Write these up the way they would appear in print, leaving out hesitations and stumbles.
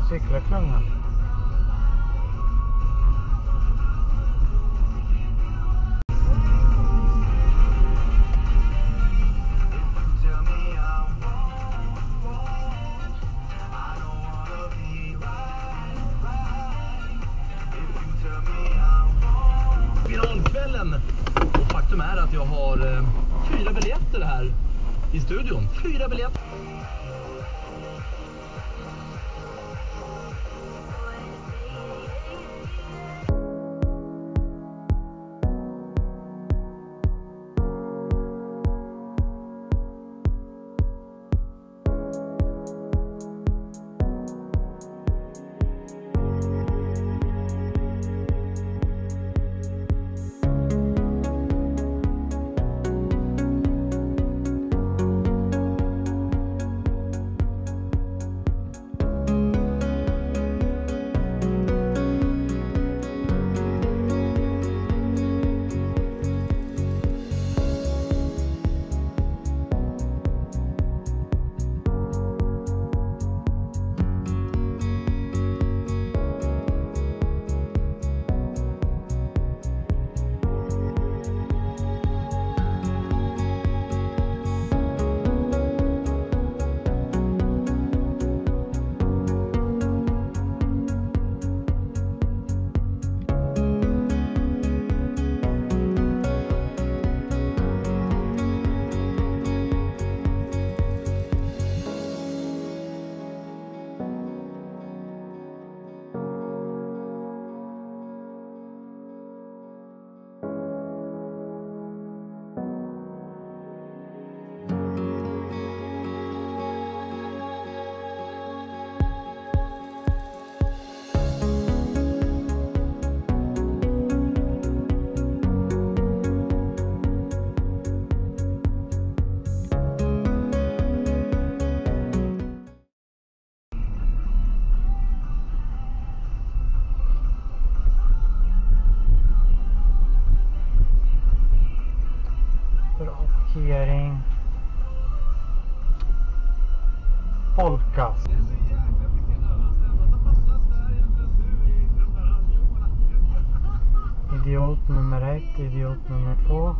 Cyklarklungan. Finalkvällen. Och faktum är att jag har 4 biljetter här i studion. 4 biljetter. Parkering. Folkkast. Idiot nummer 1, idiot nummer 2.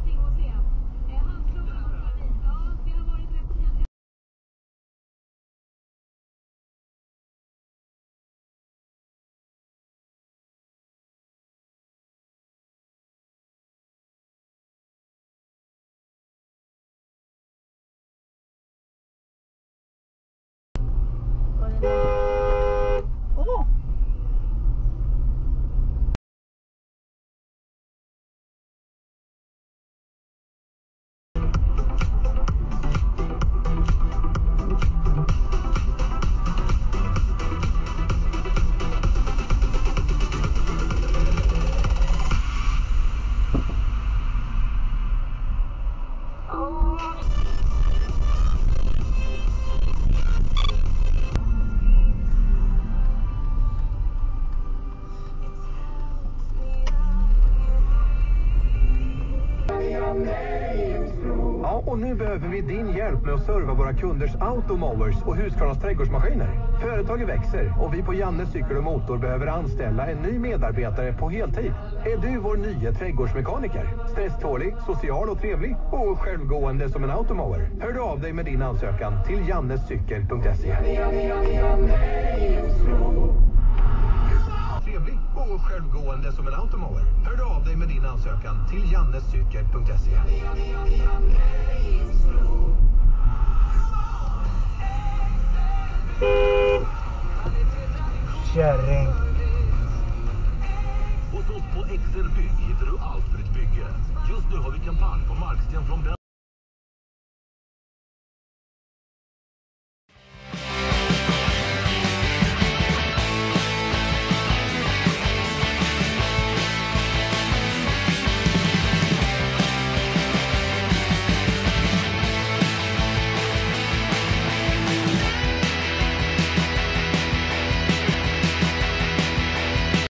Och nu behöver vi din hjälp med att serva våra kunders automowers och Husqvarnas trädgårdsmaskiner. Företaget växer och vi på Jannes cykel och motor behöver anställa en ny medarbetare på heltid. Är du vår nya trädgårdsmekaniker? Stresstålig, social och trevlig och självgående som en automower? Hör du av dig med din ansökan till jannescykel.se. Trevlig och självgående som en automower. Hör du av dig med din ansökan till jannescykel.se. Kärring. Hos oss på XL Bygg hittar du allt för ett bygge. Just nu har vi kampanj på marksten från